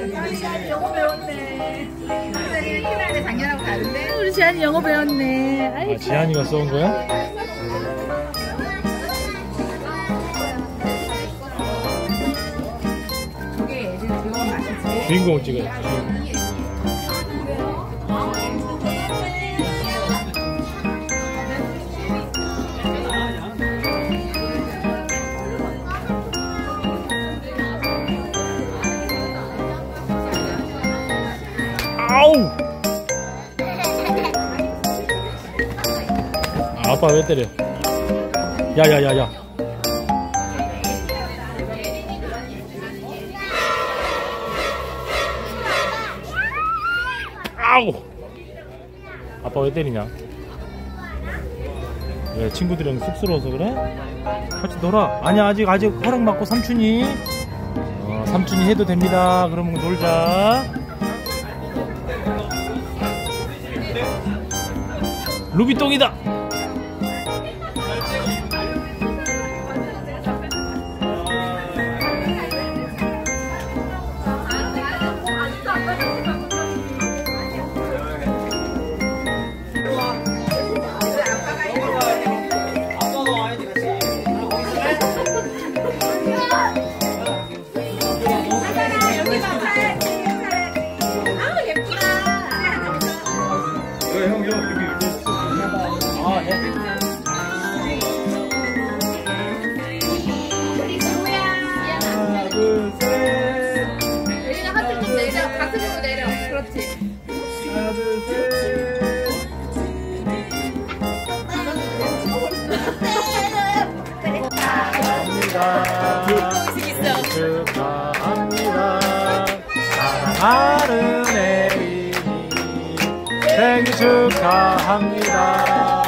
우리 지안이 영어 배웠네. 선생님 키나는데 작년하고 다른데? 우리 지안이 영어 배웠네. 아, 지안이가 써온 거야? 저게 애들 배워 맛이지. 주인공을 찍어야지. 아우! 아빠 왜 때려? 야야야야. 아우! 아빠 왜 때리냐? 왜 친구들이랑 쑥스러워서 그래? 같이 놀아. 아니야, 아직 허락 받고 삼촌이 삼촌이 해도 됩니다. 그러면 놀자. 루비똥이다. 축하합니다. 사랑하는 애인이 생일 축하합니다.